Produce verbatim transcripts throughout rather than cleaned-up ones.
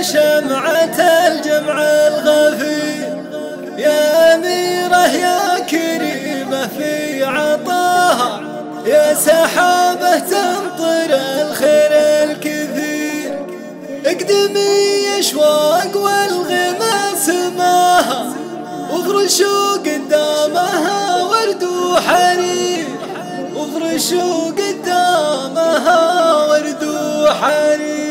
شمعة الجمع الغفير، يا أميرة يا كريمة في عطاها، يا سحابة تمطر الخير الكثير. اقدمي أشواق والغمى سماها، وافرشوا قدامها ورد وحرير، وافرشوا قدامها ورد وحرير.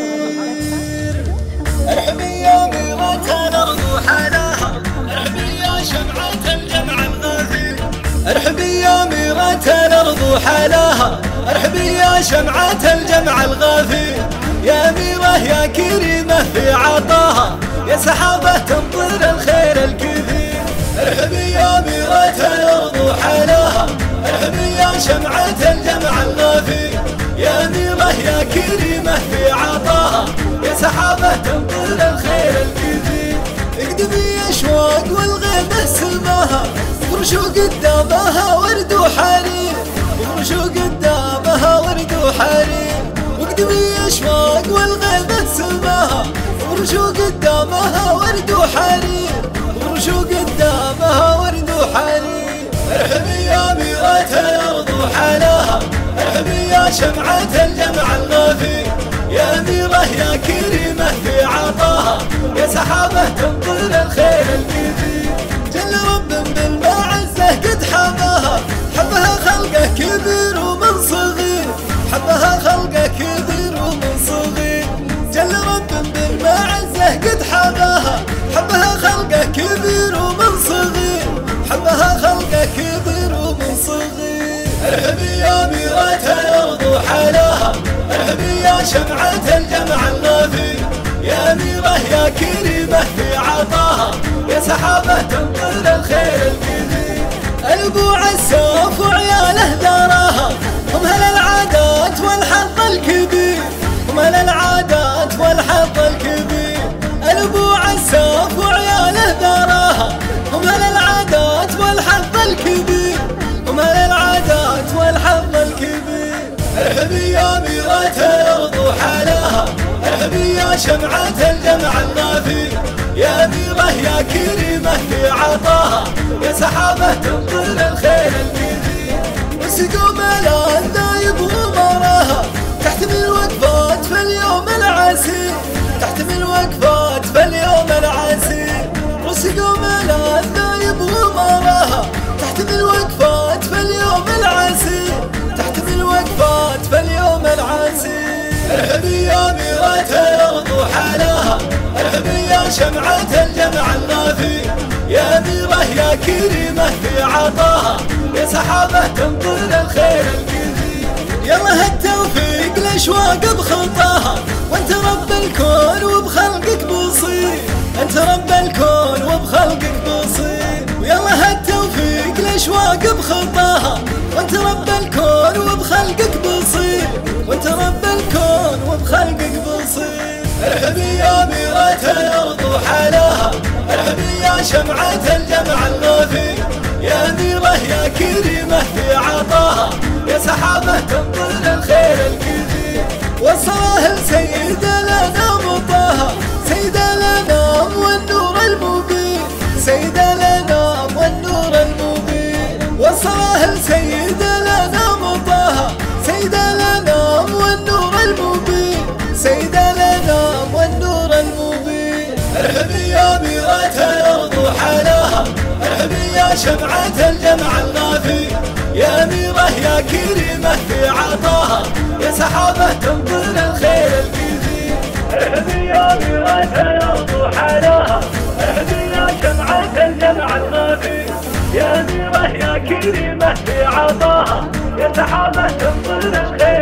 ارحبي يا أميرة الأرض وحلاها، ارحبي يا شمعة الجمع الغفير. ارحبي يا أميرة الأرض وحلاها، ارحبي يا شمعة الجمع الغفير. يا أميرة يا كريمة في عطاها، يا سحابة تمطر الخير الكثير. ارحبي يا أميرة الأرض وحلاها، ارحبي يا شمعة الجمع الغفير. يا أميرة يا كريمة في عطاها، يا سحابة تمطر الخير الكثير. اقدمي أشواق والغيمة سماها، افرشوا قدامها ورد وحرير، افرشوا قدامها ورد وحرير. واقدمي أشواق والغيمة سماها، افرشوا قدامها ورد وحرير، افرشوا قدامها ورد وحرير. ارحبي يا أميرة الأرض وحلاها، ارحبي يا شمعة الجمع الغفير. يا أميرة يا كريمة في عطاها، يا سحابة تمطر الخير الكثير. جل رب بالمعزة قد حماها، حبها خلقه كبير ومن صغير، حبها خلقه كبير ومن صغير. جل رب بالمعزة قد حماها، حبها خلقه كبير ومن صغير، حبها خلقه كبير ومن صغير. ارحبي يا أميرة الأرض وحلاها، ارحبي يا شمعة الجمع الغفير. يا أميرة يا كريمة في عطاها، يا سحابة تمطر الخير الكثير. الأبو عساف وعياله داراها، هم هل العادات والحظ الكبير، هم هل العادات والحظ الكبير. الأبو عساف وعياله داراها، هم هل العادات والحظ الكبير، هم هل العادات والحظ الكبير. ارحبي يا أميرة الأرض وحلاها، ارحبي يا شمعة الجمع الغفير. يا أميرة يا كريمة في عطاها، يا سحابة تمطر الخير الكثير. وسقوا ملاذنا يبغوا مراها، تحتمل وقفات في اليوم العسير، تحتمل وقفات في اليوم العسير. وسقوا ملاذنا يبغوا مراها، تحتمل وقفات في اليوم العسير، تحتمل وقفات في اليوم العسير. ارحبي يا أميرة الأرض وحلاها، ارحبي يا شمعة الجمع الغفير. يا أميرة يا كريمة في عطاها، يا سحابة تمطر الخير الكثير. يلا هالتوفيق الأشواق بخطاها، وانت رب الكون وبخلقك بصير، انت رب الكون وبخلقك بصير. ويلا هالتوفيق الأشواق بخطاها، وانت رب الكون وبخلقك بصير، وانت رب الكون وبخلقك بصير. ارحبي يا أميرة الأرض وحلاها، ارحبي يا شمعة الجمع الغفير. يا أميرة يا كريمة في عطاها، يا سحابة تمطر الخير الكثير. وصلاه لسيد الأنام طه، سيد الأنام والنور المبين، سيد الأنام والنور المبين. وصلاه لسيد الأنام طه، سيد الأنام والنور المبين، سيد الأنام والنور المبين. ارحبي يا أميرة الأرض وحلاها، ارحبي يا شمعة الجمع الغفير. يا أميرة يا كريمة في عطاها، يا سحابة تمطر الخير الكثير. ارحبي يا أميرة الأرض وحلاها، ارحبي يا شمعة الجمع الغفير. يا أميرة يا كريمة في عطاها، يا سحابة تمطر الخير